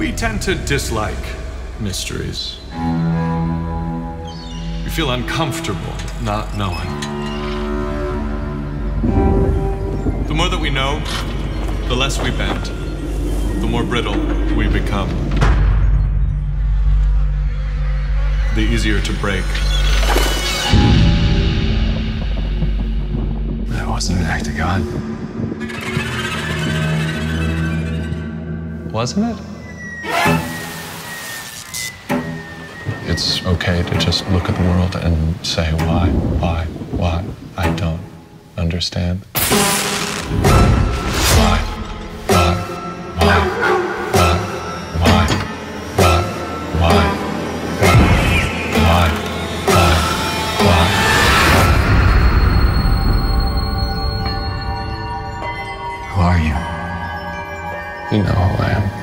We tend to dislike mysteries. We feel uncomfortable not knowing. The more that we know, the less we bend, the more brittle we become, the easier to break. That wasn't an act of God. Wasn't it? It's okay to just look at the world and say, why? I don't understand. Why? Who are you? You know who I am.